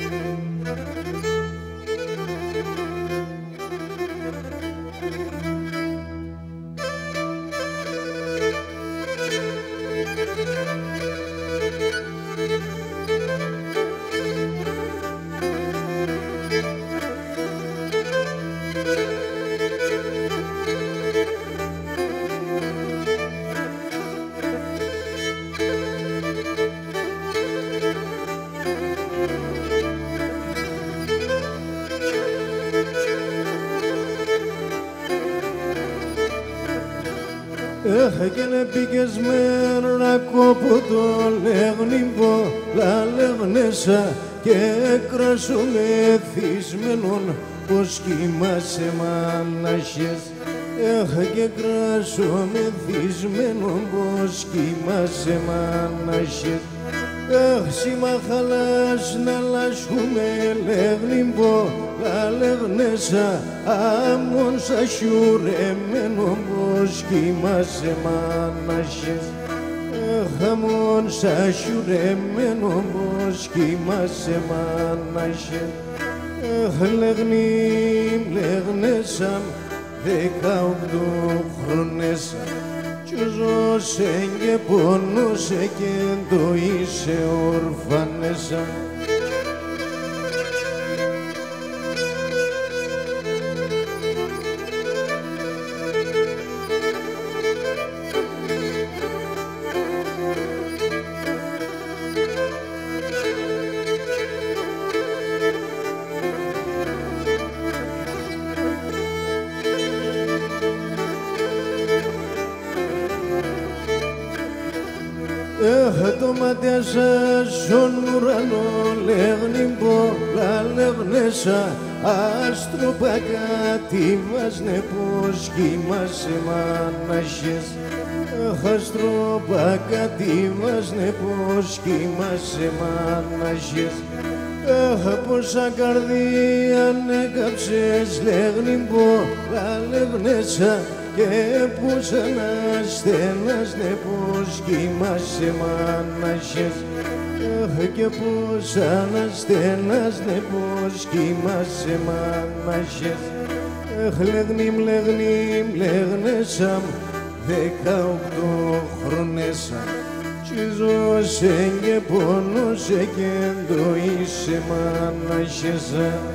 Έχαινε πήγες με ρακό που το λέγνει πολλά λέγνεσα και κράσω μεθυσμένον πως κοιμάσαι μάναχες. Και κράσω μεθυσμένον πως κοιμάσαι μάναχες. Σήμα χαλάς να λάσχουμε λέγνει πολλά λέγνεσα άμμον σα σιουρεμένο πως κοιμάσαι μάναχες. Άμμον σα σιουρεμένο πως κοιμάσαι μάναχες. Λέγνεσαν 18 χρόνες κι ζώσε και πόνωσε και το είσαι ορφανέσα. Το μάτια σας στον ουρανό λέγνει πολλά λέγνεσα άστροπα κάτι βάζνε πως κοιμάσαι μάναχες. Άστροπα κάτι βάζνε πως κοιμάσαι μάναχες. Πόσα καρδία έκαψες λέγνει πολλά λέγνεσα και πόσα να στένασνε πως κοιμάσαι μάναχες. Και πόσα να στένασνε πως κοιμάσαι μάναχες. Λέγνεσαμ 18 χρόνεσα κι ζώσε και πόνωσε και το είσαι μάναχες.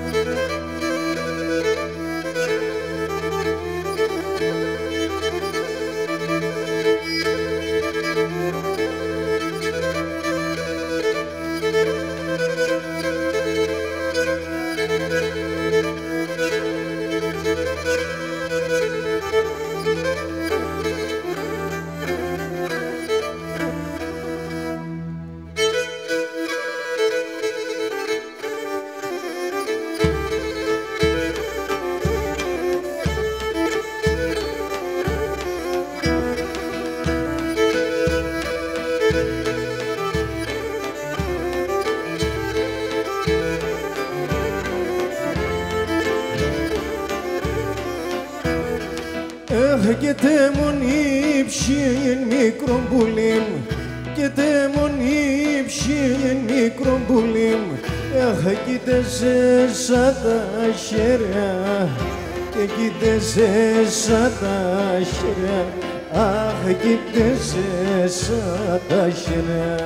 Και τέμον ύψιν μικρόν πουλίμ, και τέμον ύψιν μικρόν πουλίμ. Κοίτασε σαν τα χέρια και κοίτασε σαν τα χέρια. Κοίτασε σαν τα χέρια.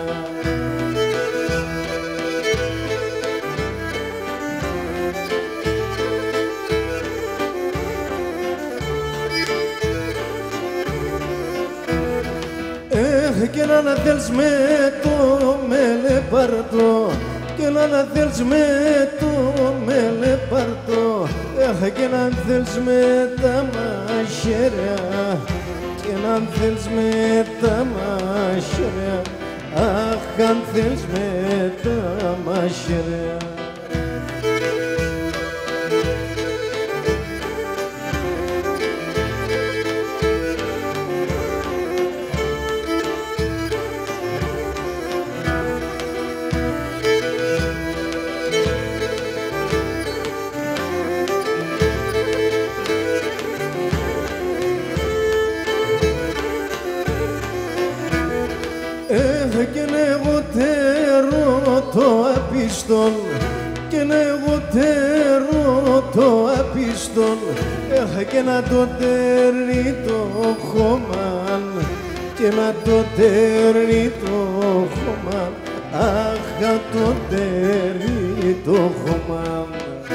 Και να θέλεις με το μελεπαρτό, και να θέλεις με το μελεπαρτό, και να θέλεις με τα μαχαίρια, και να θέλεις με τα μαχαίρια. Αν θέλεις με τα μαχαίρια. Και εγώ τέρω το απίστον, και εγώ τέρω το απίστον και να το τέρνει το χωμάν και να το τέρνει το χωμάν, αχ, το τέρνει το χωμάν.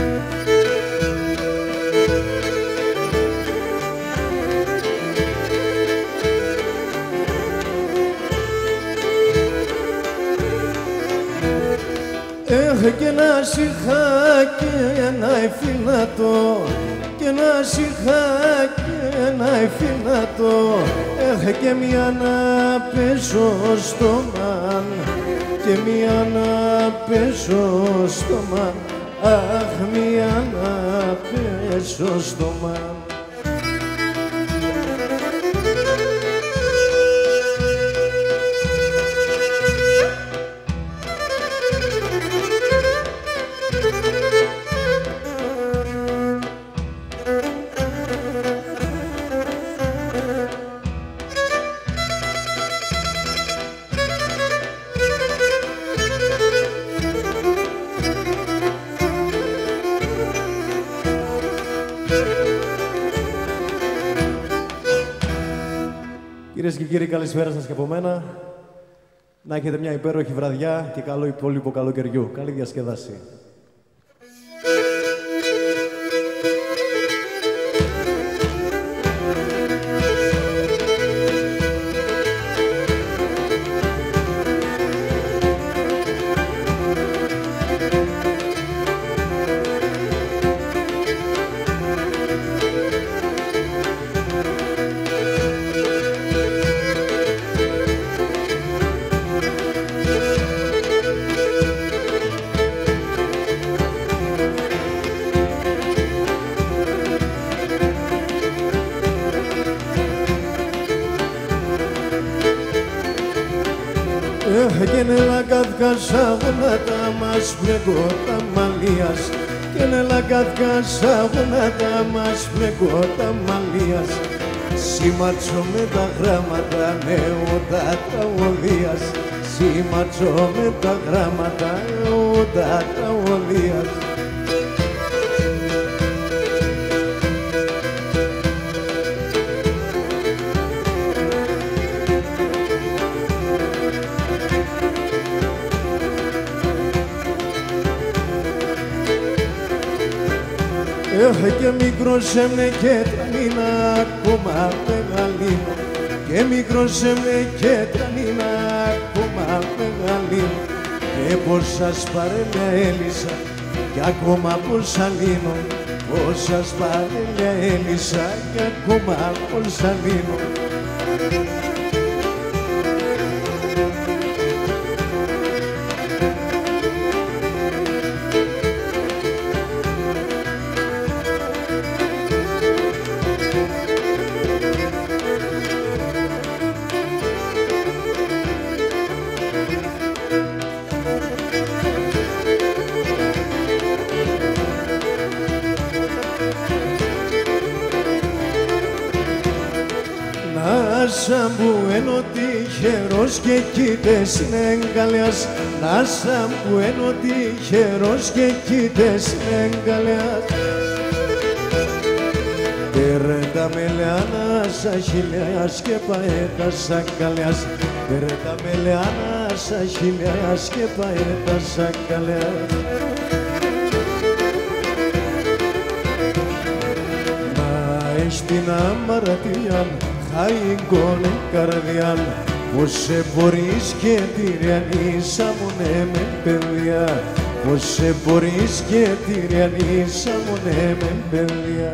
Και να σιχά και να εφυλάτω και να σιχά και να εφυλάτω, και μία να πέσω στο μαν και μία να πέσω στο μαν, αχ, μία να πέσω στο μαν. Κυρίες και κύριοι, καλησπέρα σας και από μένα. Να έχετε μια υπέροχη βραδιά και καλό υπόλοιπο καλοκαιριού. Καλή διασκέδαση. Και νέλα καθκασάγουνα μας πλέκω τα μαλλίας και νέλα καθκασάγουνα μας πλέκω τα μαλλίας, σήματσο με τα γράμματα νεότα τραγωδίας, σήματσο με τα γράμματα νεότα τραγωδίας. Και μικρός έμνε και τρανίνα ακόμα μεγαλή μου, και μικρός έμνε και τρανίνα ακόμα μεγαλή μου, και πως σας παρέλια έλυσα κι ακόμα πως αλύνω, πως σας παρέλια έλυσα κι ακόμα πως αλύνω. Σαν που ενώ τυχερός και κοίτες είναι εγκαλιάς, να σαν που ενώ τυχερός και κοίτες είναι εγκαλιάς. Περέτα με λεάνα σαν χιλιάς και παέτα σαν καλιάς, περέτα με λεάνα σαν χιλιάς και παέτα σαν καλιάς. Να έχεις την αμαρτία χαϊκόνε καρδιάν, πως σε μπορείς και τυριανίσα μόνε με παιδιά, πως σε μπορείς και τυριανίσα μόνε με παιδιά.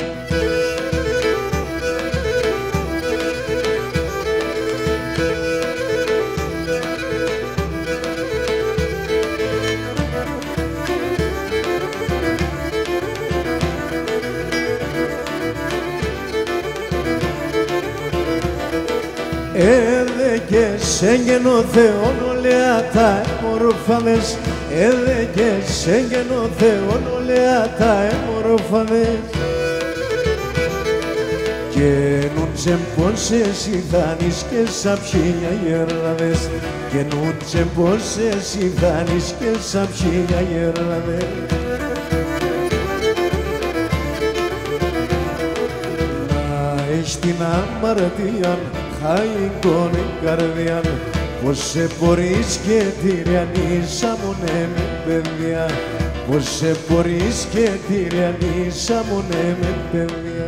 Και σε γένο Θεόν ολέα τα εμορφανές, και σε γένο Θεόν ολέα τα εμορφανές, και νουντζεμ πως εσύ δάνεις και σαψίνια γερλαδές, και νουντζεμ πως εσύ δάνεις και σαψίνια γερλαδές. έχεις την αμαρτία, χαϊκόν η καρδιά, πως σε μπορείς και τυραννίσα μονέ με παιδιά, πως σε μπορείς και τυραννίσα μονέ με παιδιά.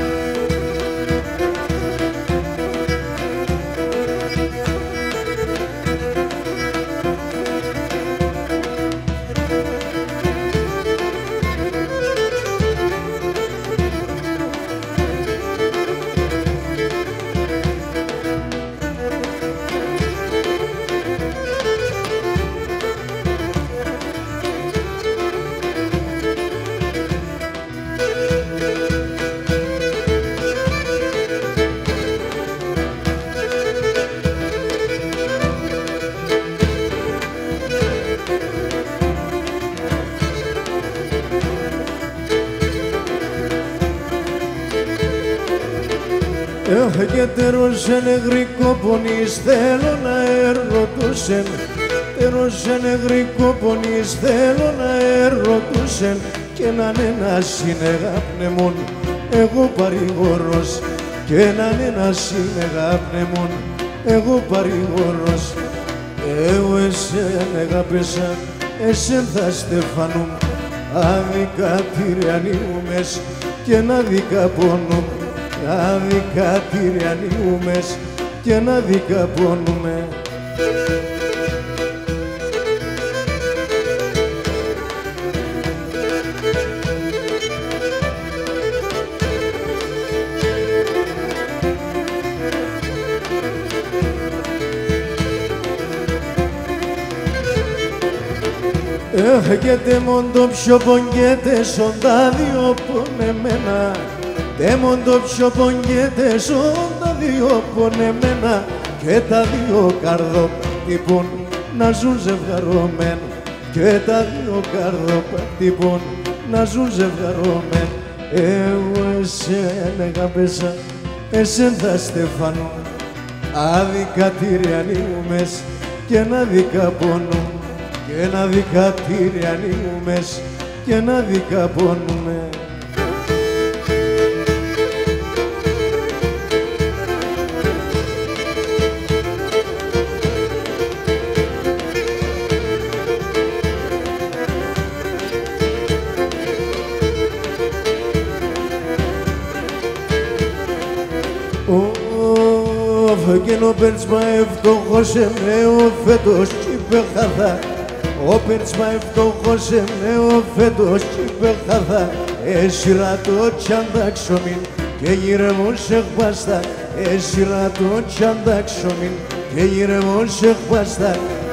Και τερός νεγρικό πονείς θέλω να ερωτούσεν, τερός νεγρικό πονείς θέλω να ερωτούσεν, και να είναι ένα συνεγάπνεμον εγώ παρηγορός, και να είναι ένα συνεγάπνεμον εγώ παρηγορός. Εγώ εσέν αγάπησα, εσέν θα στεφανούμ, άδικα τυραννιούμες και να δικα πόνούμ, άδικα τυραννιούμες και να δικα πόνουμε. Έχετε μον το πιο πονιέται σον τα δυο πονεμένα, τέμον το πιο πονιέται σον τα δυο πονεμένα, και τα δυο καρδοπατυπών να ζουν ζευγαρωμένα, και τα δυο καρδοπατυπών να ζουν ζευγαρωμένα. Εγώ εσέν αγάπησα, εσέν θα στεφανώ, άδικα τυραννιούμες και να δικα πονούν, και να δικα τυραννιούμες και να δικα πονούμε. Εκείνο πέρσμα ευτόχος εμέω φέτος είπε χαθά, ο πέρσμα ευτόχος εμέω φέτος είπε χαθά, έσυρα το τσαντάξομιν και γυρεύω σε χπάστα, έσυρα το τσαντάξομιν και γυρεύω σε χπάστα.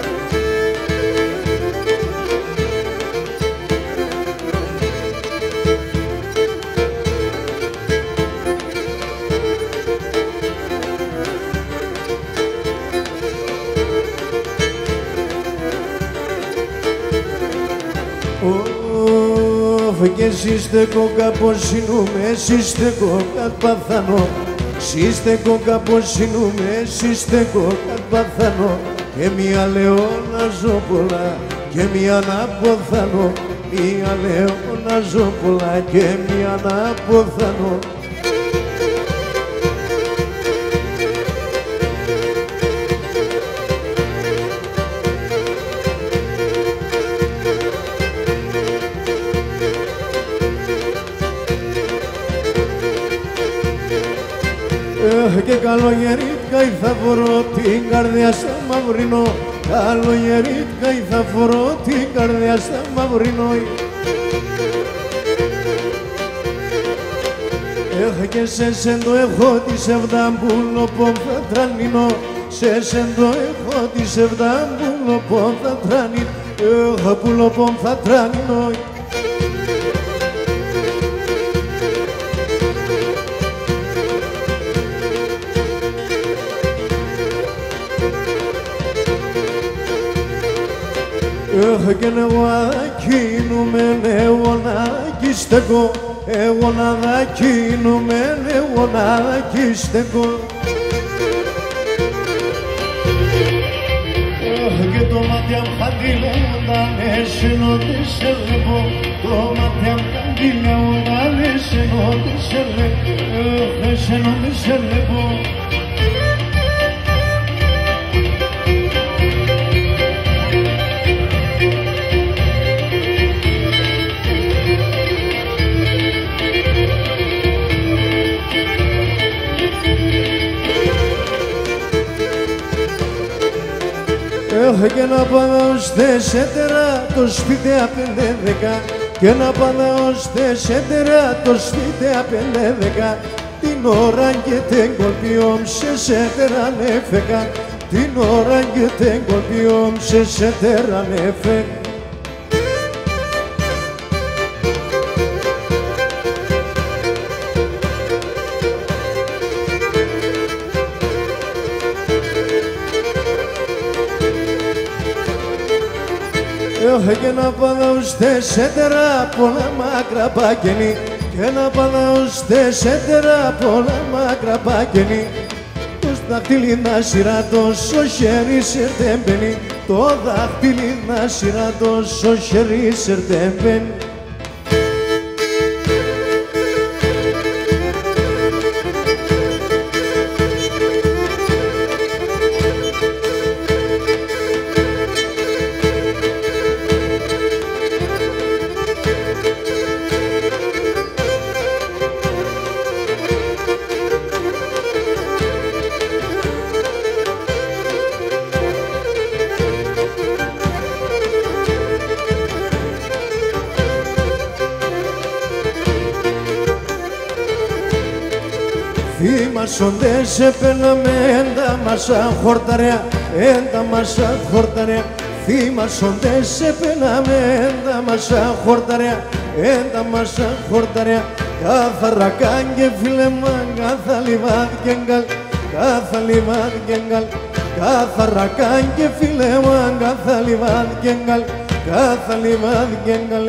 Και εσύ στεκώ κάπως συνούμε, εσύ στεκώ κατ' παθανό, εσύ στεκώ κάπως συνούμε, εσύ στεκώ κατ' παθανό, και μία λέω να ζω πολλά και μία να ποθανώ, μία λέω να ζω πολλά και μία να ποθανώ. Και καλογερίτικα ή θα φορώ την καρδιά στα μαυρινό, καλογερίτικα ή θα φορώ την καρδιά στα μαυρινό. Και σε σέντο έχω τη σεβδάμπουλο πόμφα τρανινό, σε σέντο έχω τη σεβδάμπουλο πόμφα τρανινό, έχω πουλο πόμφα τρανινό. Και εγώ αδακίνουμε, εγώ να δακίστεκω, εγώ να δακίνουμε, εγώ να δακίστεκω. Και το μάτια μου χαντιλούνταν, εσένο δεν σε βλέπω. Το μάτια μου χαντιλούνταν, εσένο δεν σε βλέπω. Εσένο δεν σε βλέπω. Έχω και να πάω ως 4 το σπίτι απ' 5-10 και να πάω ως 4 το σπίτι απ' 5-10 την ώρα και την κολπιόμ σε τερανέφεκα την ώρα και την κολπιόμ σε τερανέφεκα. Έχω και να πάω ως 4 πολλά μάκρα πάκαινη και να πάω ως 4 πολλά μάκρα πάκαινη το δάχτυλι να σειράτω στο χέρι σερτέμπαινη το δάχτυλι να σειράτω στο χέρι σερτέμπαινη. Θύμασοντες έπαιναμε έντα μας αχορταρέα, έντα μας αχορταρέα. Θύμασοντες έπαιναμε έντα μας αχορταρέα, έντα μας αχορταρέα. Κάθαρα κάγκε φίλε μαν, κάθα λιβάδι και γκαλ, κάθα λιβάδι και γκαλ. Κάθαρα κάγκε φίλε μαν, κάθα λιβάδι και γκαλ, κάθα λιβάδι και γκαλ.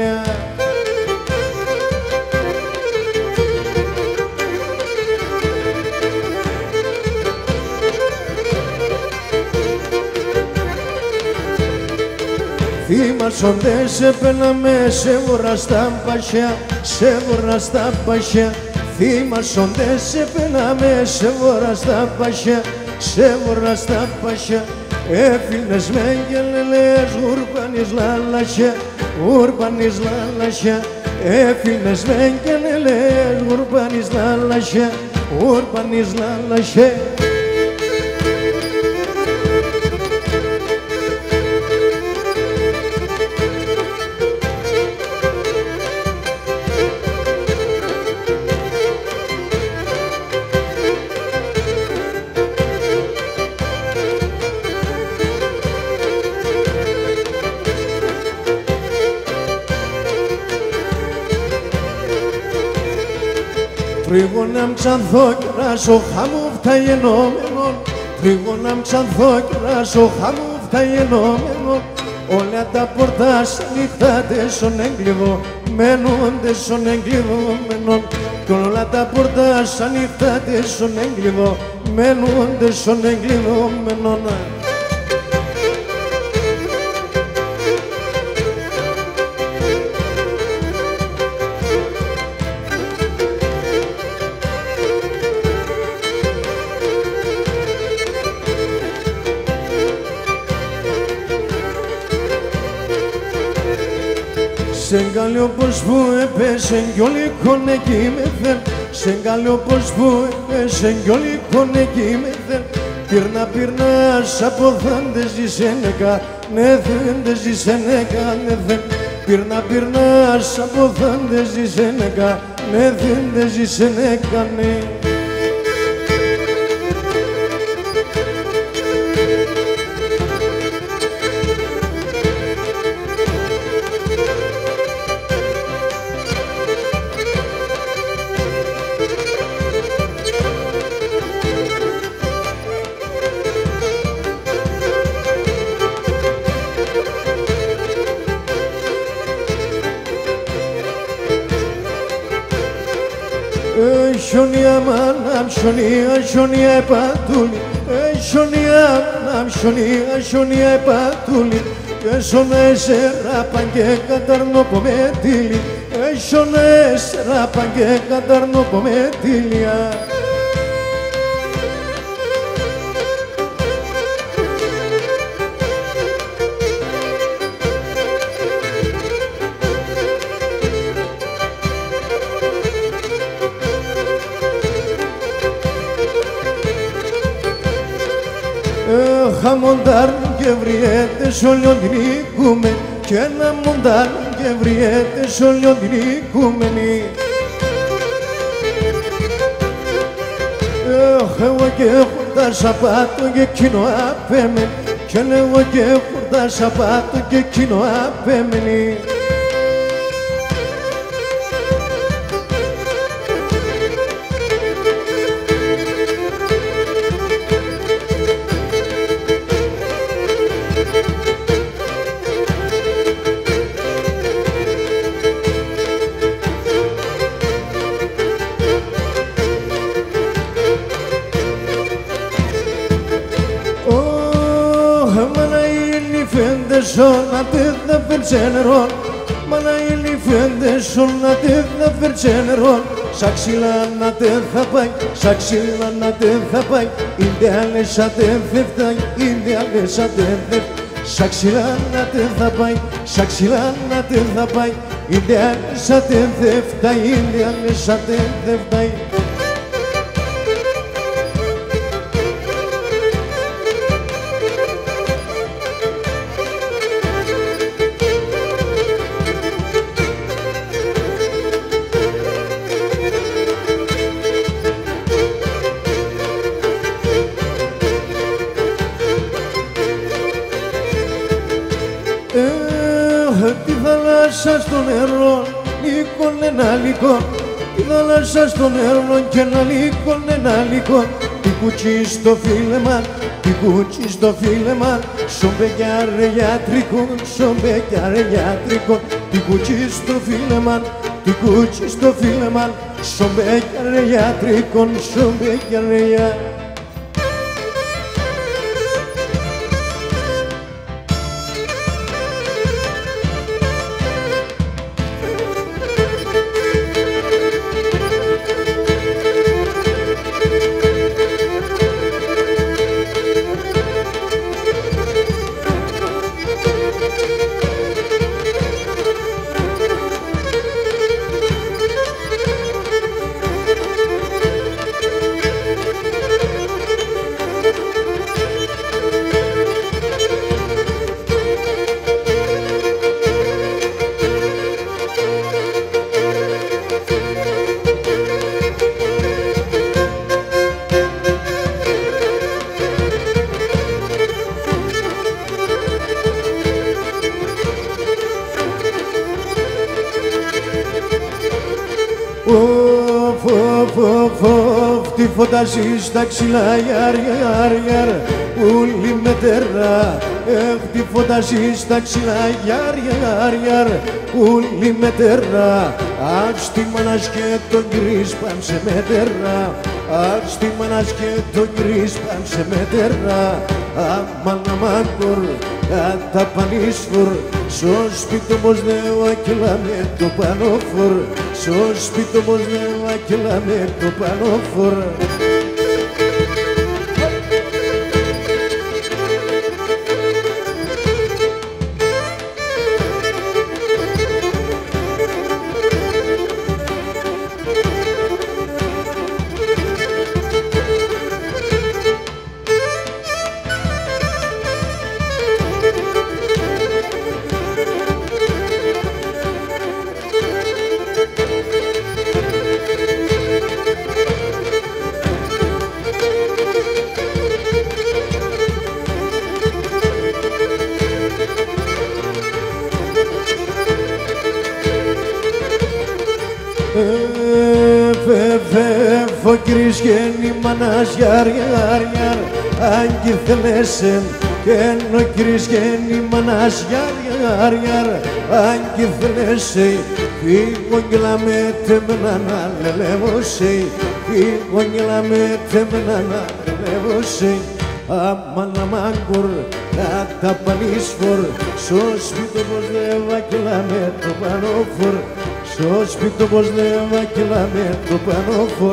Θύμασοντες έπαιναμε σε βορραστά πασιά, σε βορραστά πασιά. Θύμασοντες έπαιναμε σε βορραστά πασιά, σε βορραστά πασιά. Έφυλες με γελελές ουρπανείς λαλασιά, ουρπανείς λαλασιά. Έφυλες με γελελές ουρπανείς λαλασιά, ουρπανείς λαλασιά. Τρίγωνα μ' κι ράσω χαμού φταγενόμενον, τρίγωνα μ' κι ράσω χαμού φταγενόμενον. Όλα τα πορτάς ανοιχτάτε στον έγκλειδο, μένονται στον εγκλειδωμένον. Κι όλα τα πορτάς ανοιχτάτε στον έγκλειδο, μένονται στον εγκλειδωμένον. Σεν καλή όπως που έπεσεν κι όλοι κονεκοί μεθεν, σεν καλή όπως που έπεσεν κι όλοι κονεκοί μεθεν. Πυρνάς από θάντες ζησένεκα, ναι θέντες ζησένεκα, ναι θεν. Πυρνάς από θάντες ζησένεκα, ναι θέντες ζησένεκα, ναι. Σιωνία μάνα, σιωνία, σιωνία επαντούλη, σιωνία Ασιονία επατούλη Εσονές ράπαν και καταρνόπο με τίλη Εσονές ράπαν και καταρνόπο με τίλια Χαμοντάρ και βριέτες όλιον την οικούμεν κι ένα μοντάρ και βριέτες όλιον την οικούμενη εγώ και χορτά σαπάτο και εκείνο απέμεν κι εγώ και χορτά σαπάτο και εκείνο απέμενη Ona te da verceneron Mana ili fende Ona te da verceneron Saxilana te zapai Saxilana te zapai Indiale sa te zeftai Indiale sa te zeftai Saxilana te zapai Saxilana te zapai Indiale sa te zeftai Indiale sa te zeftai Τη θάλασσα στο νερό, λύκον ένα λύκον. Τη θάλασσα στο νερό και ένα λύκον, ένα λύκον. Τι κουτσί στο φίλεμα, τι κουτσί στο φίλεμα. Σομπεκιάρε γιατρικό, σομπεκιάρε γιατρικό. Τι κουτσί στο φίλεμα, τι κουτσί στο φίλεμα. Σομπεκιάρε γιατρικό, σομπεκιάρε γιατρικό. Τι φωτάζει στα ξυλά, γιάρ, ούλη με τερά. Τι φωτάζει στα ξυλά, γιάρ, ούλη με τερά. Αχ, στη μάνας και τον κρίσπαν σε με τερά. Αχ, στη μάνας και τον κρίσπαν σε με τερά. Αμάν, αμάν, κατά πανίσφορ. Στο σπίτι όμως νέο ακελά με το πανόφορ. Στο σπίτι όμως νέο ακελά με το πανόφορ. Φεύγω κύρις γέννη μανάς γιάρ, αν κι θέλεσεν. Ενώ κύρις γέννη μανάς γιάρ, αν κι θέλεσεν. Φύγω κι λαμέτε με να λελεύωσε. Φύγω κι λαμέτε με να λελεύωσε. αμάν αμάγκορ, κατά πανίσφορ, στο σπίτι πως δεν βακελάμε το πανόφορ, στο σπίτι πως δεν βακελάμε το πανόφορ.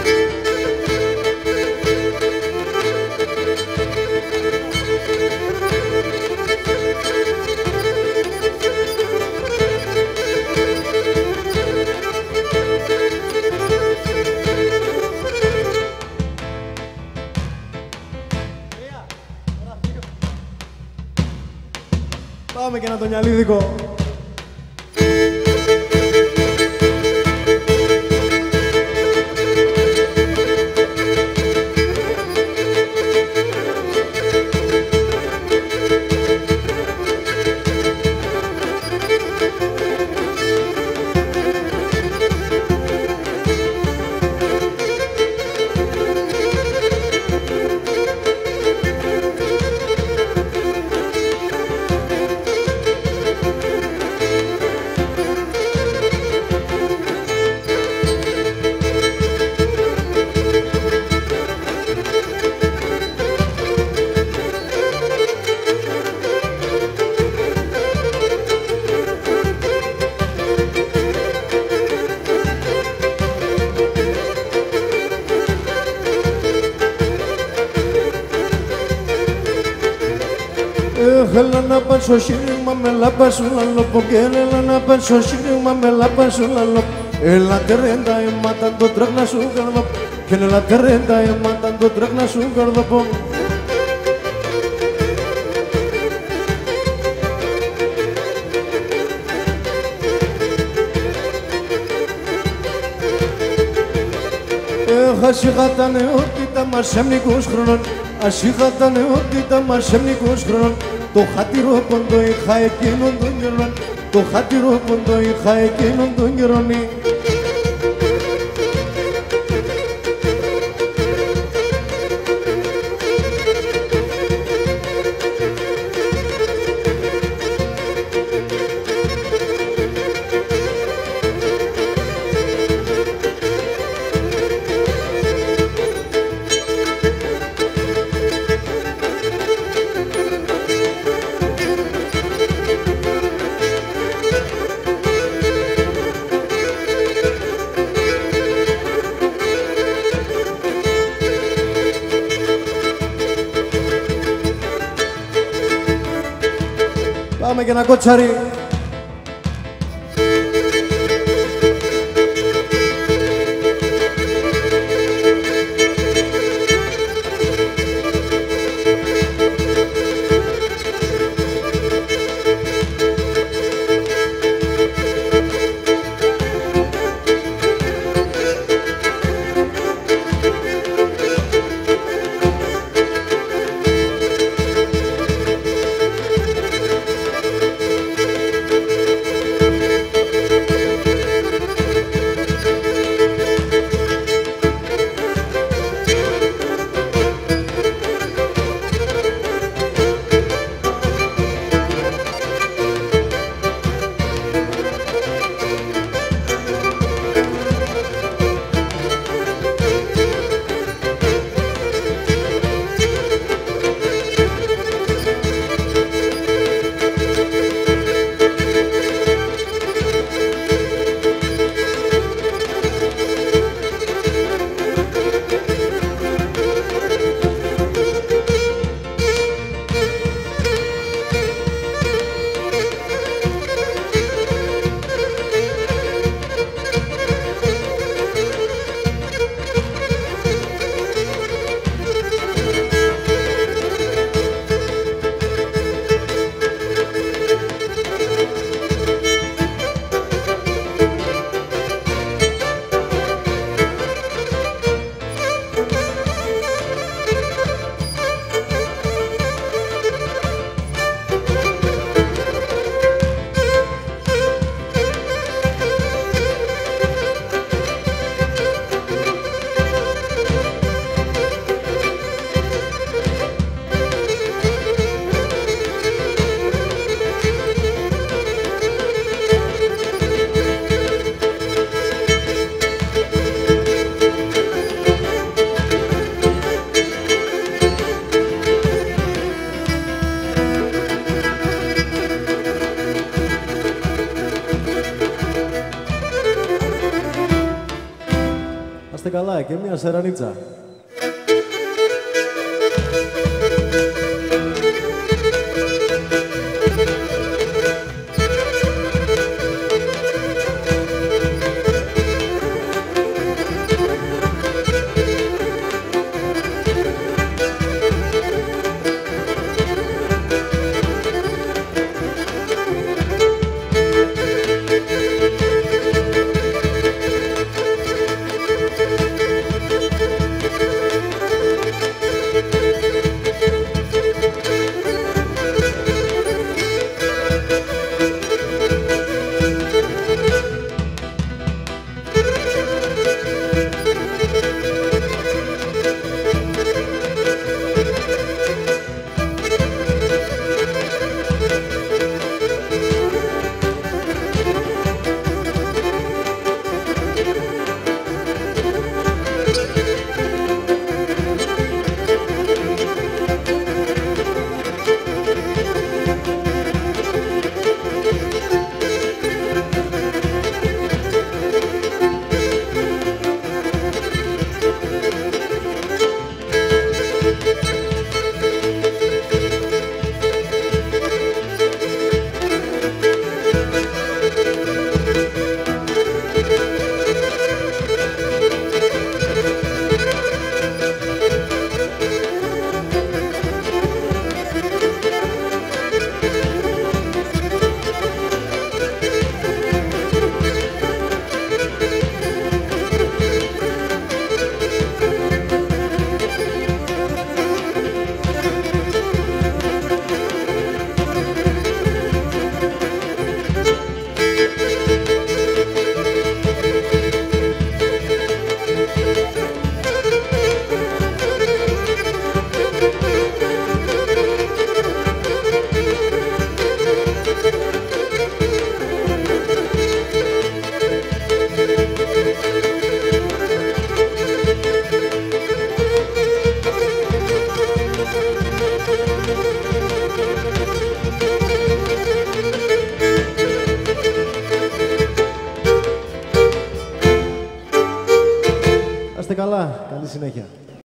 Πάμε και ένα το νιαλίδικο. Έλα να πας στο σύριγμα με λάπα σου λαλόπο και έλα να πας στο σύριγμα με λάπα σου λαλόπο. Έλα τερέντα αίματα το τρέχνα σου καρδοπό και έλα τερέντα αίματα το τρέχνα σου καρδοπό. Ας είχα τα νεότητα μας έμνικους χρόνων, ας είχα τα νεότητα μας έμνικους χρόνων, το χατηρό ποντο είχα εκείνον τον καιρόν, το χατηρό ποντο είχα εκείνον τον καιρόν. Πάμε και ένα κότσαρι. είστε καλά και μια σερανίτσα.